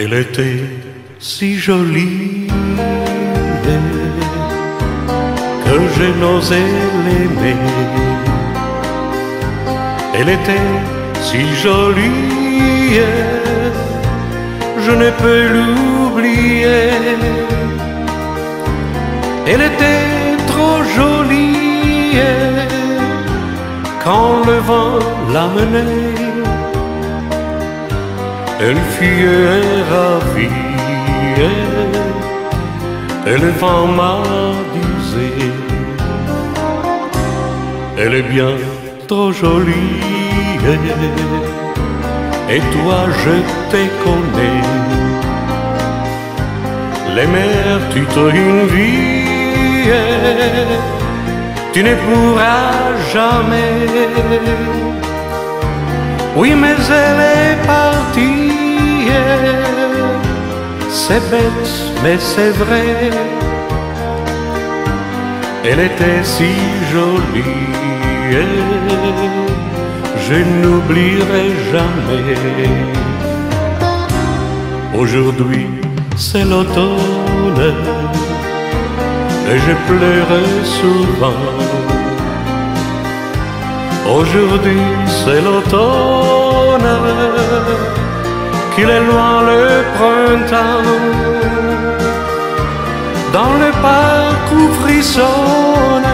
Elle était si jolie que je n'osais l'aimer. Elle était si jolie, je ne peux l'oublier. Elle était trop jolie quand le vent l'amenait. Elle fut ravie et le vent m'a disait: elle est bien trop jolie et toi je te connais. Les mers toute une vie, tu ne pourras jamais. Oui, mais elle est partie. C'est bête, mais c'est vrai. Elle était si jolie, je n'oublierai jamais. Aujourd'hui, c'est l'automne et je pleure souvent. Aujourd'hui, c'est l'automne, qu'il est loin le printemps. Dans le parc où frissonne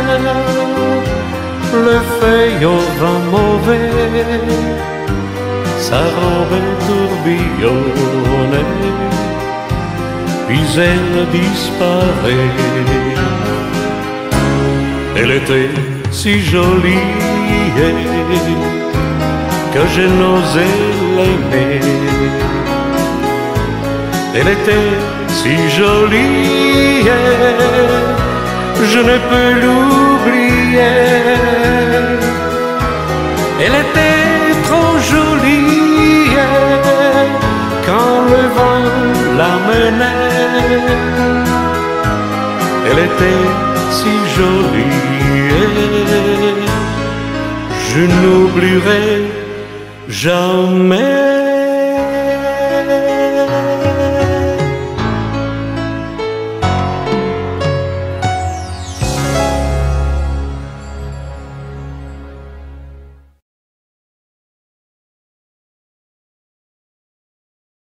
le feuillot vent mauvais, sa robe tourbillonne, puis elle disparaît. Elle était si jolie que je n'osais l'aimer. Elle était si jolie, je ne peux l'oublier. Elle était trop jolie quand le vent l'amenait. Elle était si jolie, je n'oublierai jamais.